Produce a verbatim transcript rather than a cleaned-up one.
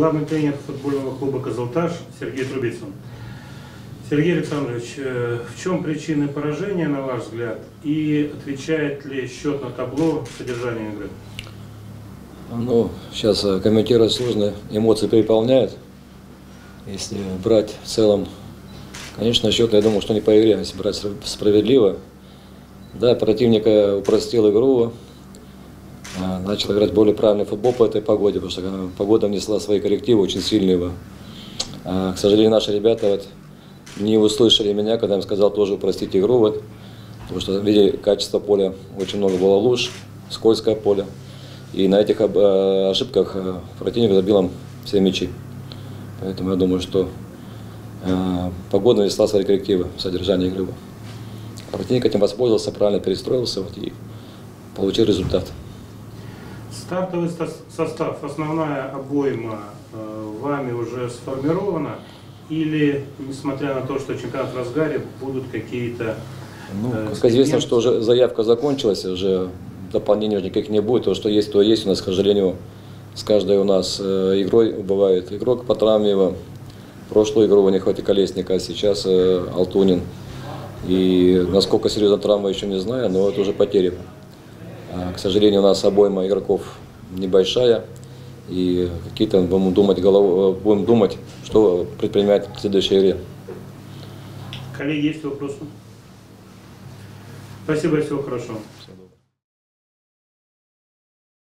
главный тренер футбольного клуба «Кызылташ» Сергей Трубицын. Сергей Александрович, в чем причины поражения, на ваш взгляд, и отвечает ли счет на табло содержанию игры? Ну, сейчас комментировать сложно, эмоции переполняют. Если брать в целом, конечно, счет, я думаю, что не по игре, если брать справедливо. Да, противник упростил игру, начал играть более правильный футбол по этой погоде, потому что погода внесла свои коррективы очень сильные. А, к сожалению, наши ребята вот не услышали меня, когда я им сказал тоже упростить игру, вот, потому что видели качество поля, очень много было луж, скользкое поле. И на этих ошибках противник забил им все мячи. Поэтому я думаю, что погода внесла свои коррективы в содержание игры. Противник этим воспользовался, правильно перестроился вот, и получил результат. Стартовый состав, основная обойма вами уже сформирована? Или, несмотря на то, что чемпионат в разгаре, будут какие-то... Ну, как известно, что уже заявка закончилась, уже дополнений уже никаких не будет. То, что есть, то есть. У нас, к сожалению, с каждой у нас игрой бывает игрок по травме. Прошлую игру в нехвате Колесника, а сейчас Алтунин. И насколько серьезна травма, еще не знаю, но это уже потери. К сожалению, у нас обойма игроков небольшая. И какие-то будем думать, голов... будем думать, что предпринимать в следующей игре. Коллеги, есть вопросы? Спасибо, всего хорошего.